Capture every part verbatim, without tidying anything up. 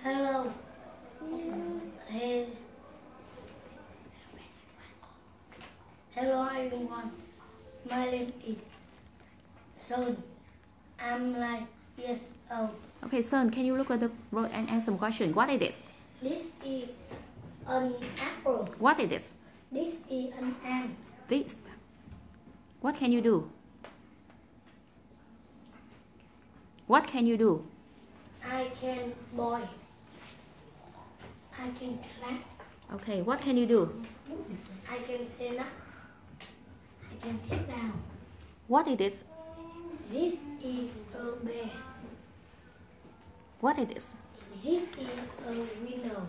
Hello. Hey. Hello everyone. My name is Son. I'm nine years old. Okay, Son, can you look at the road and answer some question? What is this? This is an apple. What is this? This is an ant. This. What can you do? What can you do? I can boil. I can clap. Okay, what can you do? I can stand up. I can sit down. What is this? This is a bear. What is this? This is a window.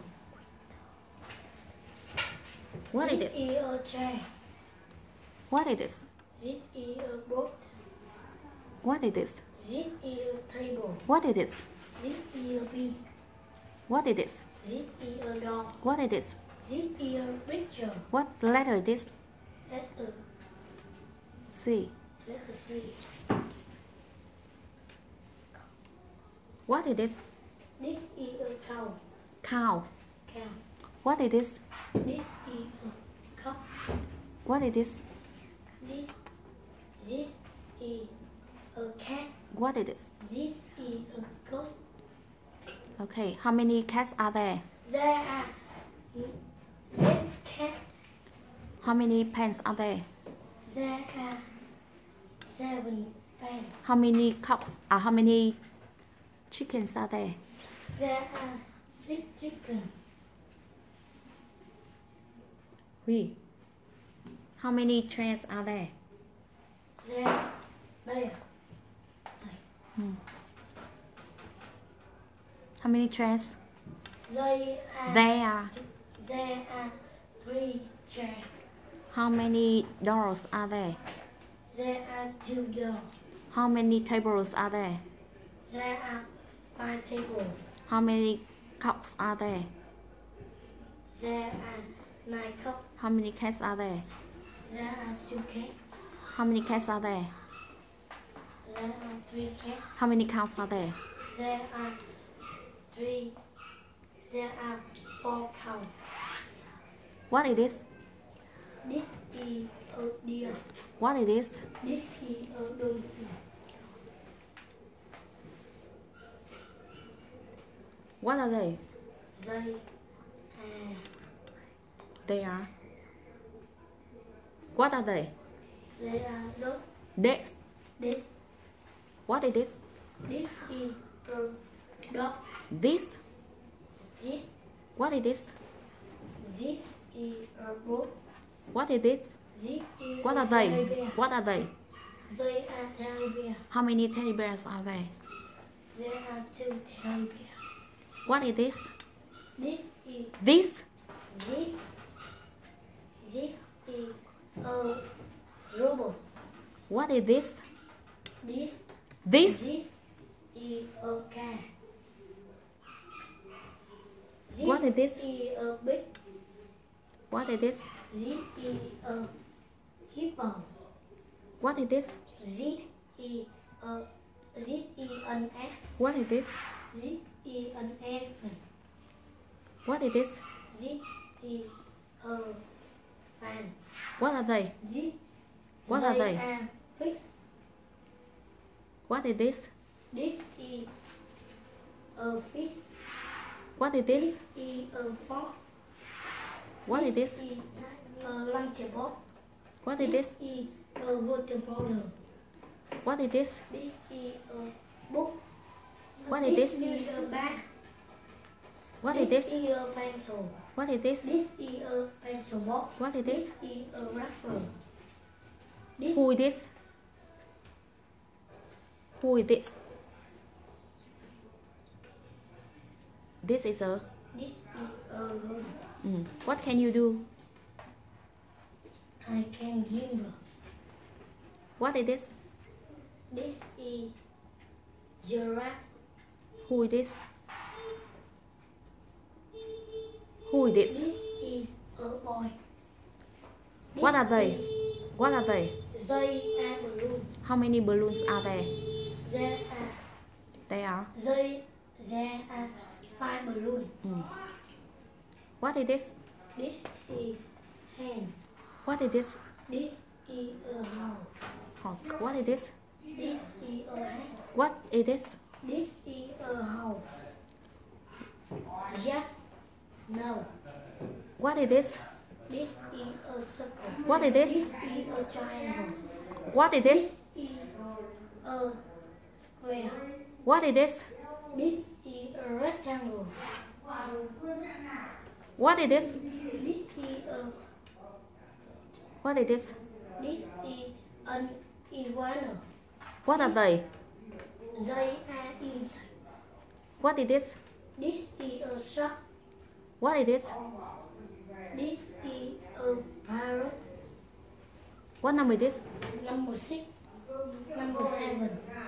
What is This this? is a chair. What is this? This is a boat. What is this? This is a table. What is this? This is a bee. What is this? This is a dog. What is this? This is a picture. What letter is this? Letter. C. Letter C. What is this? This is a cow. Cow. Cow. What is this? This is a cup. What is this? This. This is a cat. What is this? This is a ghost. Okay, how many cats are there? There are eight cats. How many pens are there? There are seven pens. How many cocks? Uh, how many chickens are there? There are six chickens. Oui. How many trains are there? There, there. Hmm. How many trains? There are, There are. there are three chairs. How many doors are there? There are two doors. How many tables are there? There are five tables. How many cups are there? There are nine cups. How many cats are there? There are two cats. How many cats are there? There are three cats. How many cows are there? There are three. There are four cows. What is this? This is a deer. What is this? This is a dolphin. What are they? They are. They are. What are they? They are dog. This. This. What is this? This is a dog. This. This. What is this? This is a boat. What is this? This is What a are they? teddy bear. What are they? They are teddy bear. How many teddy bears are there? There are two teddy bears. What is this? This is This. this. This is a robot. What is this? This. This. This is a car. This What is this? is a big. What is this? This is a hippo. What is this? This is a. This is an ant. What is this? This is an elephant. What is this? This is a fan. What are they? This. What are they? are fish. What is this? This is a fish. What is this? This is a fork. What is this? This is a lunchbox. What is this? This is a water bottle. What is this? This is a book. What is this? This is a bag. What is this? This is a pencil. What is this? This is a pencil box. What is this? This is a rubber. This Who is this? Who is this? This is a. This is a room. Mm. What can you do? I can gamble. What is this? This is giraffe. Who is this? Who is this? This is a boy. This What are they? is- What are they? They are balloons. How many balloons are there? There are There are. they there are five balloon. Mm. What is this? This is hand. What is this? This is a house. Horse. What is this? This is a hand. What is this? This is a house. Yes. No. What is this? This is a circle. What is this? This is a triangle. What is this? This is a square. What is this? This is a rectangle. What is this? This is a What is this? this is an iguana. What are they? They are insects. What is this? This is a shark. What is this? This is a parrot. What number is this? Number six. Number seven.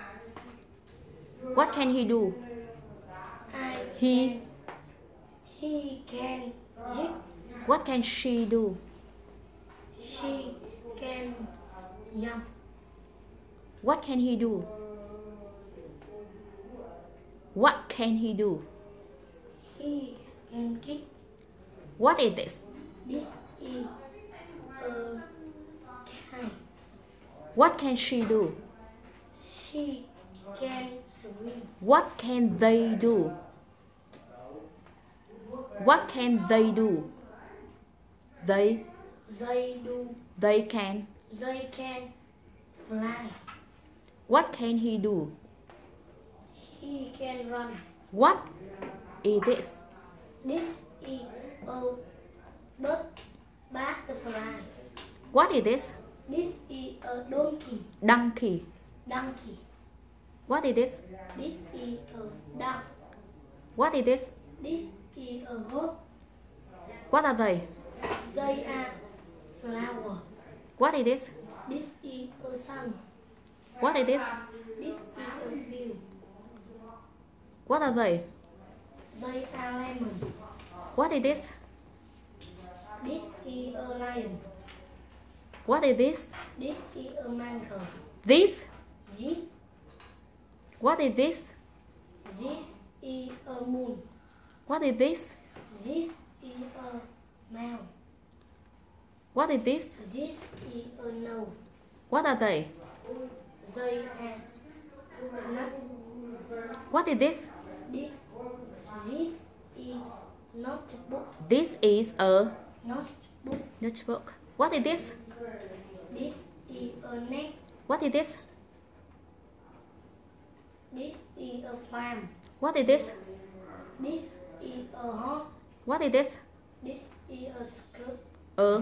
What can he do? I He. can, he can zip. What can she do? She can jump. What can he do? What can he do? He can kick. What is this? This is a kite. What can she do? She can swim. What can they do? What can they do? They They do. they can. They can fly. What can he do? He can run. What is this? This is a bird butterfly. What is this? This is a donkey. Donkey. Donkey. What is this? This is a duck. What is this? This is a goat. What are they? They are flower. What is this? This is a sun. What is this? This is a field. What are they? They are lemon. What is this? This is a lion. What is this? This is a mango. This? This What is this? this is a moon. What is this? This is a mouse. What is this? This is a nose. What are they? They are nut. What is this? This, this is notebook. This is a Notebook. notebook. What is this? This is a net. What is this? This is a farm. What is this? This is a horse. What is this? This is a skirt. A.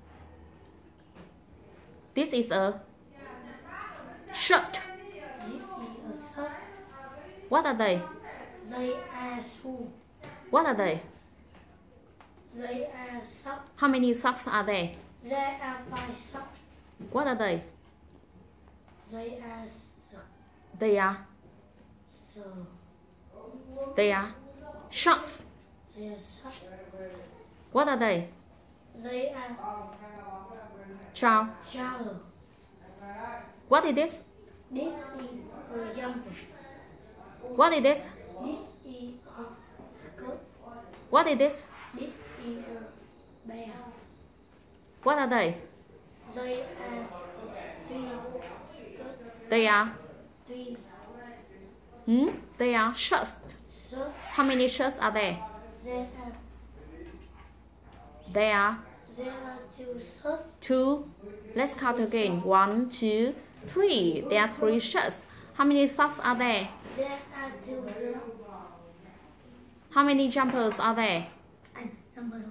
This is a shirt. This is a shirt. What are they? They are shoes. What are they? They are socks. How many socks are there? There are five socks. What are they? They are socks. They are So they are shorts. they are socks. What are they? They are Trousers. shower. What is this? This is a jumper. What is this? This is a skirt. What is this? This is a bear. What are they? They are three skirt. They are Three hmm? They are shirts. shirts. How many shirts are there? There are There are there are two shirts. two. Let's count again. One, two, three. There are three shirts. How many socks are there? There are two socks. How many jumpers are there? And somebody.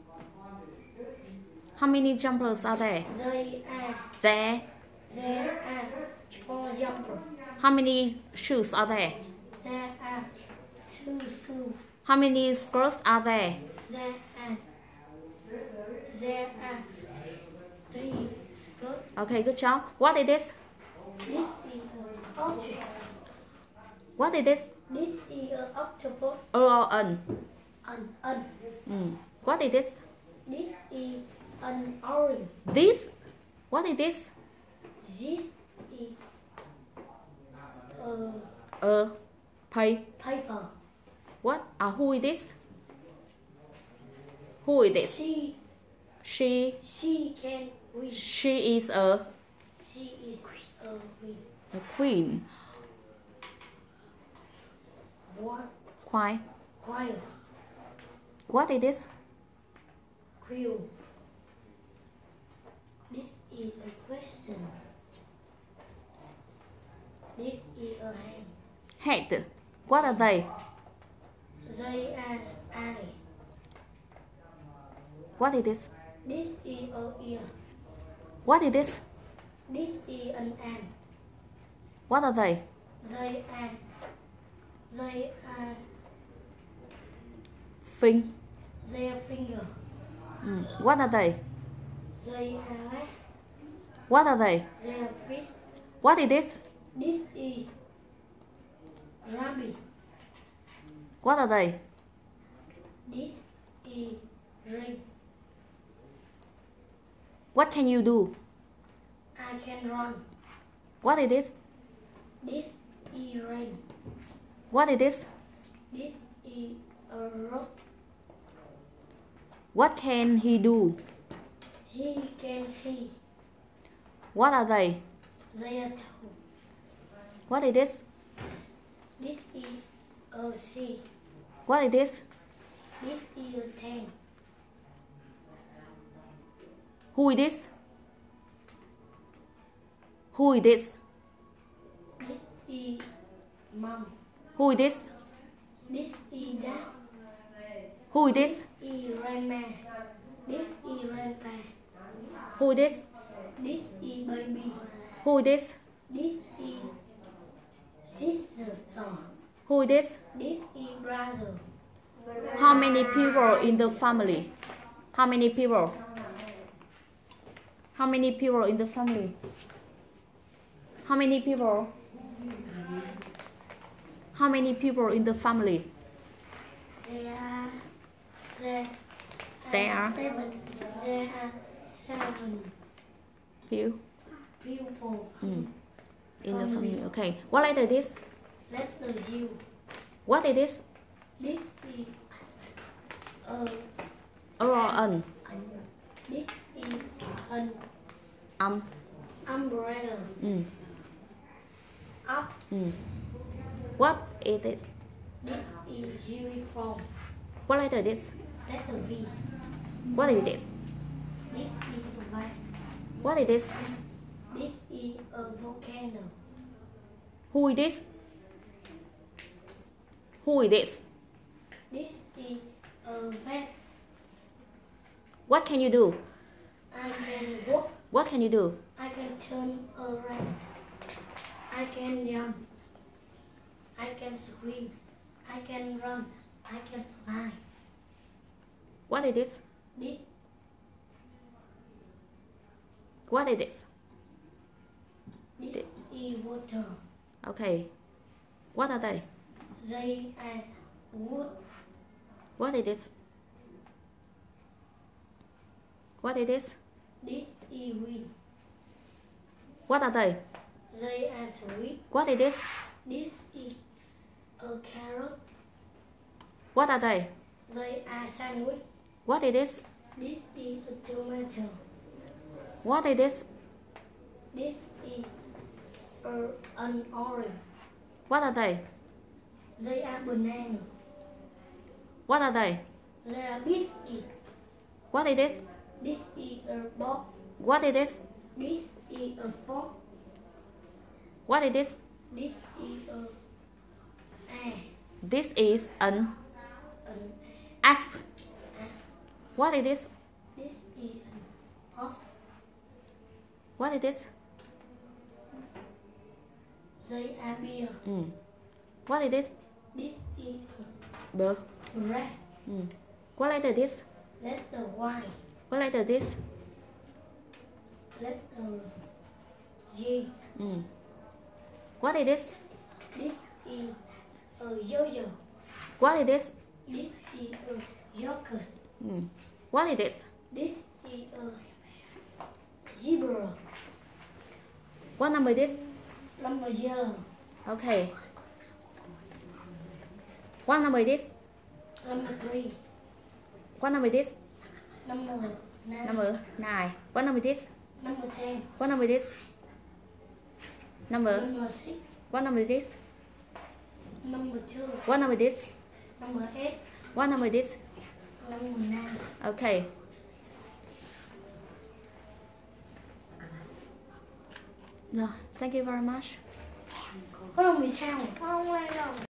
How many jumpers are there? They are There. there are four jumpers. How many shoes are there? There are two shoes. How many skirts are there? There are there are three skirts. Okay, good job. What is this? This is an octopus. What is this? This is an octopus. O or N? An an. Mm. What is this? This is an orange. This? What is this? This is a A pay. paper. What? Uh, who is this? Who is this? She. She. She can win. She is a She is a win. a queen. What? Why? Choir. What is this? Quill. This is a question. This is a hand. Head. What are they? They are eye. What is this? This is a ear. What is this? This is an arm. What are they? They are. They are. Fin. Their finger. Mm. What are they? They are leg. What are they? Their feet. What is this? This is rabbit. What are they? This is ring. What can you do? I can run. What is this? This is rain. What is this? This is a rock. What can he do? He can see. What are they? They are two. What is this? This is a sea. What is this? This is a tank. Who is this? Who is this? This is mom. Who is this? This is dad. Who is this? This is grandma. This is grandpa. Who is this? This is baby. Who is this? This is sister. Who is this? This is brother. How many people in the family? How many people? How many people in the family? How many people? How many people in the family? There are, there, There are seven. There are seven People people. mm. in the family. Okay. What letter is this? Letter U. What is this? This is a. O or N? This is an Um. umbrella. Mm. Up. Mm. What is this? This is uniform. What letter is this? Letter V. What is this? This is black. What is this? This is a volcano. Who is this? Who is this? This is a vet. What can you do? I can walk. What can you do? I can turn around. I can jump. I can swim. I can run. I can fly. What is this? This What is this? this is water. Okay. What are they? They are wood. What is this? What is this? This is wind. What are they? They are sweet. What is this? This is a carrot. What are they? They are sandwich. What is this? This is a tomato. What is this? This is a, an orange. What are they? They are banana. What are they? They are biscuit. What is this? This is a box. What is this? This is a fork. What is this? This is a a This is an an axe. axe. What is this? This is an horse. What is this? They are beer. Mm. What is this? This is B. a rat. Mm. What letter is this? Letter Y. What letter is this? Letter G. Mm. What is this? This is a yo-yo. What is this? This is a yogurt. Mm. What is this? This is a zebra. What number is this? Number yellow. Okay. What number is this? Number three. What number is this? Number nine. Number nine. What number is this? Number ten. What number is this? Number. Number six. What number is this? Number two. What number is this? Number eight. What number is this? Number nine. Okay. No, thank you very much. Có đồng vì sao? Không ai đâu.